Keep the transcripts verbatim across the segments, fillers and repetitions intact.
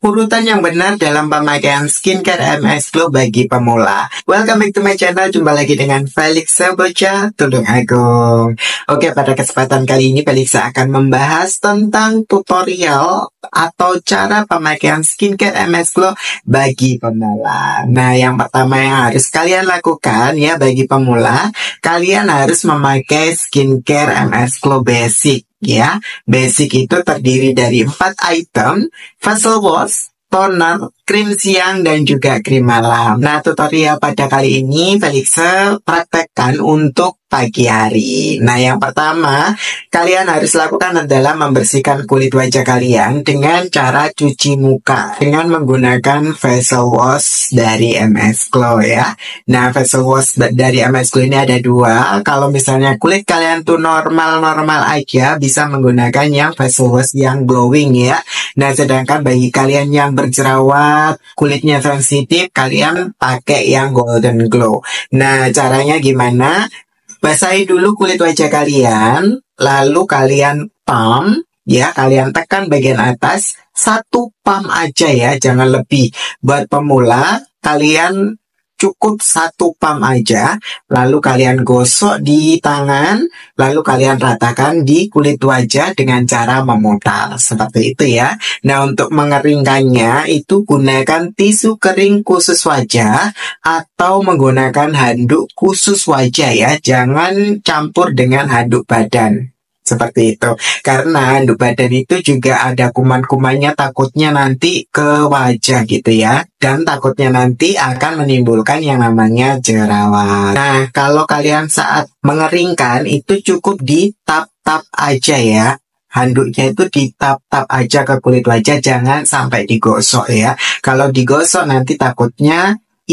urutan yang benar dalam pemakaian skincare M S Glow bagi pemula. Welcome back to my channel, jumpa lagi dengan Felix Bocah Tulung Agung. Oke, pada kesempatan kali ini Felix akan membahas tentang tutorial atau cara pemakaian skincare M S Glow bagi pemula. Nah, yang pertama yang harus kalian lakukan ya bagi pemula, kalian harus memakai skincare M S Glow Basic. Ya, basic itu terdiri dari empat item: facial wash, toner, krim siang, dan juga krim malam. Nah, tutorial pada kali ini Felix praktekkan untuk pagi hari. Nah, yang pertama kalian harus lakukan adalah membersihkan kulit wajah kalian dengan cara cuci muka dengan menggunakan facial wash dari M S Glow ya. Nah, facial wash dari M S Glow ini ada dua. Kalau misalnya kulit kalian tuh normal-normal aja, bisa menggunakan yang facial wash yang glowing ya. Nah, sedangkan bagi kalian yang berjerawat, kulitnya sensitif, kalian pakai yang golden glow. Nah, caranya gimana? Basahi dulu kulit wajah kalian, lalu kalian pump, ya, kalian tekan bagian atas, satu pump aja ya, jangan lebih. Buat pemula, kalian cukup satu pump aja, lalu kalian gosok di tangan, lalu kalian ratakan di kulit wajah dengan cara memutar, seperti itu ya. Nah, untuk mengeringkannya itu gunakan tisu kering khusus wajah atau menggunakan handuk khusus wajah ya, jangan campur dengan handuk badan. Seperti itu. Karena handuk badan itu juga ada kuman-kumannya, takutnya nanti ke wajah gitu ya. Dan takutnya nanti akan menimbulkan yang namanya jerawat. Nah, kalau kalian saat mengeringkan itu cukup di tap-tap aja ya. Handuknya itu ditap-tap aja ke kulit wajah, jangan sampai digosok ya. Kalau digosok nanti takutnya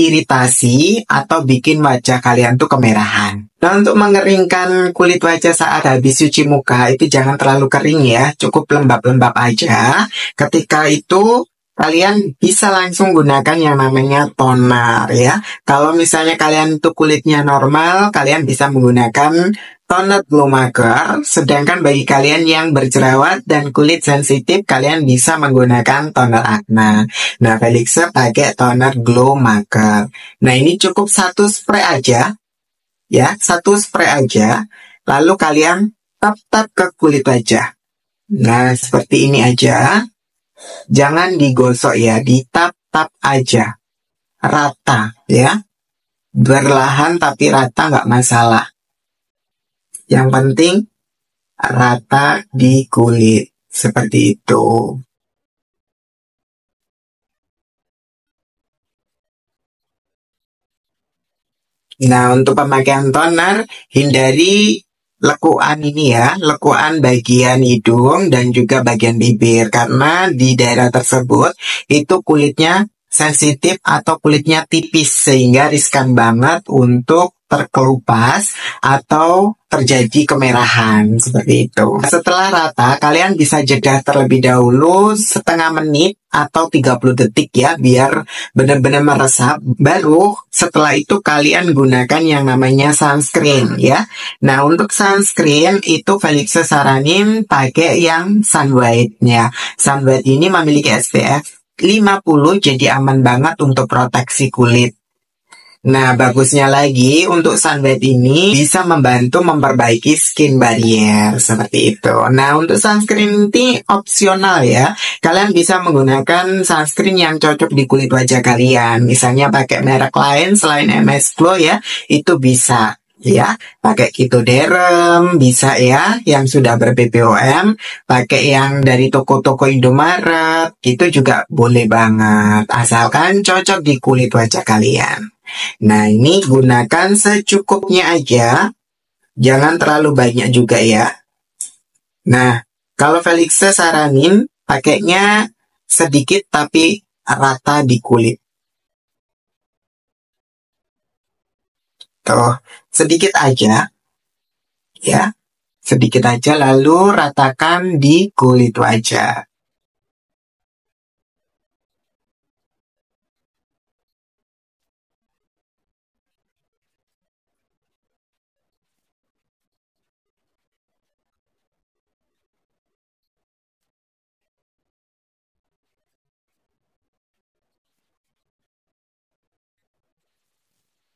iritasi atau bikin wajah kalian tuh kemerahan. Nah, untuk mengeringkan kulit wajah saat habis cuci muka itu jangan terlalu kering ya, cukup lembab-lembab aja. Ketika itu kalian bisa langsung gunakan yang namanya toner ya. Kalau misalnya kalian tuh kulitnya normal, kalian bisa menggunakan toner Glow Maker. Sedangkan bagi kalian yang berjerawat dan kulit sensitif, kalian bisa menggunakan toner Acne. Nah, Felix pakai toner Glow Maker. Nah, ini cukup satu spray aja. Ya, satu spray aja. Lalu kalian tap-tap ke kulit wajah. Nah, seperti ini aja. Jangan digosok ya, ditap-tap aja. Rata ya. Berlahan tapi rata nggak masalah. Yang penting rata di kulit. Seperti itu. Nah, untuk pemakaian toner, hindari lekuan ini ya, lekuan bagian hidung dan juga bagian bibir. Karena di daerah tersebut, itu kulitnya sensitif atau kulitnya tipis, sehingga riskan banget untuk terkelupas atau terjadi kemerahan seperti itu. Setelah rata, kalian bisa jeda terlebih dahulu setengah menit atau tiga puluh detik ya, biar benar-benar meresap. Baru setelah itu kalian gunakan yang namanya sunscreen ya. Nah, untuk sunscreen itu Felix saranin pakai yang Sun White-nya. Sun White ini memiliki S P F lima puluh, jadi aman banget untuk proteksi kulit. Nah, bagusnya lagi untuk Sun White ini bisa membantu memperbaiki skin barrier seperti itu. Nah, untuk sunscreen ini opsional ya. Kalian bisa menggunakan sunscreen yang cocok di kulit wajah kalian. Misalnya pakai merek lain selain M S Glow ya, itu bisa. Ya, pakai Kitoderm bisa ya, yang sudah ber-B P O M, pakai yang dari toko-toko Indomaret, itu juga boleh banget, asalkan cocok di kulit wajah kalian. Nah, ini gunakan secukupnya aja, jangan terlalu banyak juga ya. Nah, kalau Felix saranin pakainya sedikit tapi rata di kulit. Tuh, sedikit aja, ya, sedikit aja lalu ratakan di kulit wajah.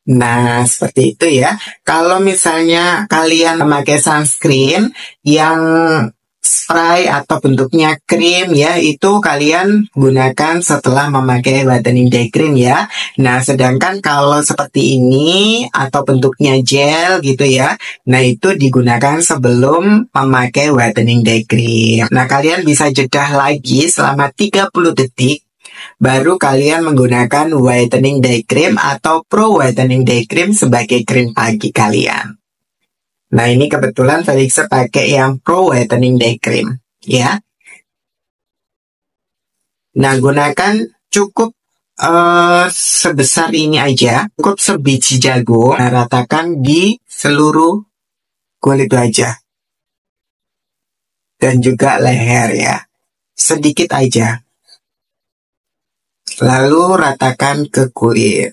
Nah, seperti itu ya. Kalau misalnya kalian memakai sunscreen yang spray atau bentuknya krim ya, itu kalian gunakan setelah memakai whitening day cream ya. Nah, sedangkan kalau seperti ini atau bentuknya gel gitu ya, nah itu digunakan sebelum memakai whitening day cream. Nah, kalian bisa jeda lagi selama tiga puluh detik baru kalian menggunakan whitening day cream atau pro whitening day cream sebagai krim pagi kalian. Nah, ini kebetulan Felixa pakai yang pro whitening day cream ya. Nah, gunakan cukup uh, sebesar ini aja, cukup sebiji jagung. Nah, ratakan di seluruh kulit wajah dan juga leher ya, sedikit aja. Lalu ratakan ke kulit.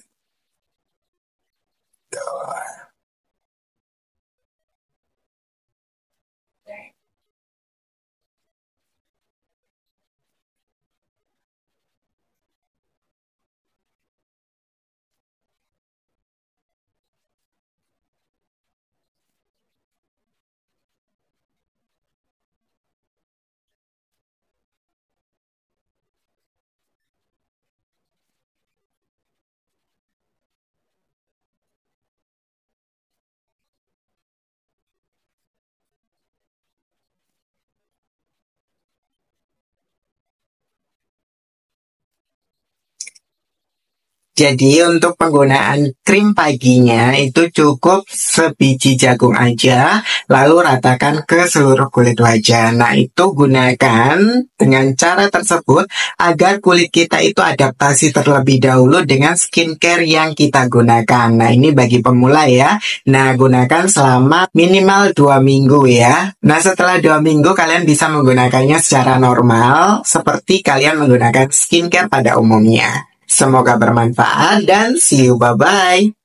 Jadi untuk penggunaan krim paginya itu cukup sebiji jagung aja, lalu ratakan ke seluruh kulit wajah. Nah, itu gunakan dengan cara tersebut agar kulit kita itu adaptasi terlebih dahulu dengan skincare yang kita gunakan. Nah, ini bagi pemula ya. Nah, gunakan selama minimal dua minggu ya. Nah, setelah dua minggu kalian bisa menggunakannya secara normal seperti kalian menggunakan skincare pada umumnya. Semoga bermanfaat dan see you, bye-bye.